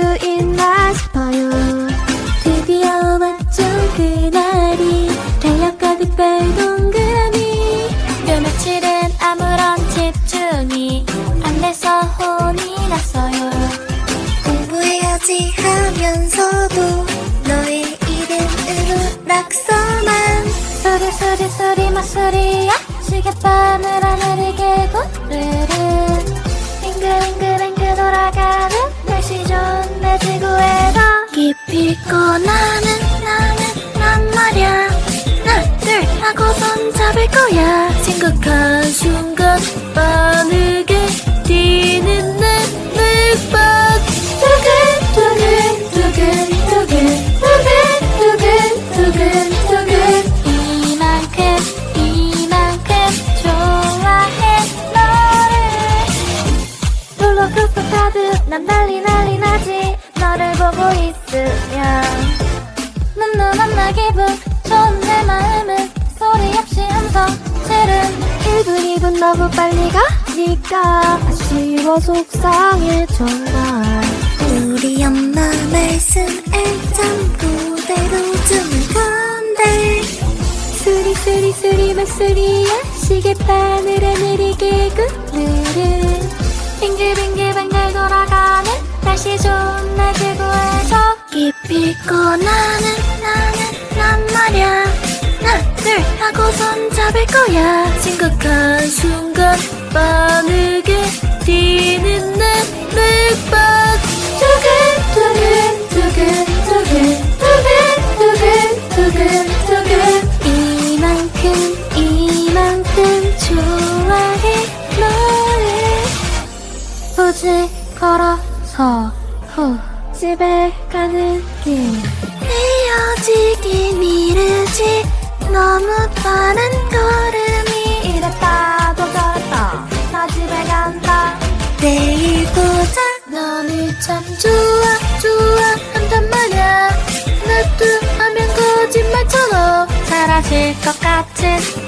있나 싶어요. 드디어 왔죠 그날이, 달력가득 별 동그라미. 그 며칠은 아무런 집중이 안 돼서 혼이 났어요. 공부해야지 하면서도 너의 이름으로 낙서만. 소리 맞소리야, 시계바늘 느리게 고르르. 빙글빙글 돌아가는 날씨 좋은 내 지구에서 깊이 있고 난 말야. 하나 둘 하고 손 잡을 거야. 심각한 순간 빠르게 뛰는 내 맥박. 두근두근 이만큼 좋아해 너를. 롤러코스터 타듯 난 난리 나지, 너를 보고 있으면. 늠름한 나 기분 좋은 내 마음은 소리 없이 음성 체름. 1분 너무 빨리 가니까 아쉬워 속상해 정말. 우리 엄마 말씀에 전부대로 주는 건데. 수리 맞소리야, 시계바늘에 느리게 구르르. 빙글빙글 돌아가는 날씨 좋은 날 지구에서 깊이 있고 난 말야. 하나 둘 하고 손 잡을 거야. 심각한 순간 빠르게 뛰는 내 맥박. 두근두근 이만큼 좋아해 너를. 굳이 걸어서 후 집에 가는 길. 헤어지긴 이르지 너무 빠른 걸음이. 이랬다도 저랬다 나 집에 간다. 내일 보자. 너를 참 좋아한단 말야. 하나 둘 하면 거짓말처럼 사라질 것 같은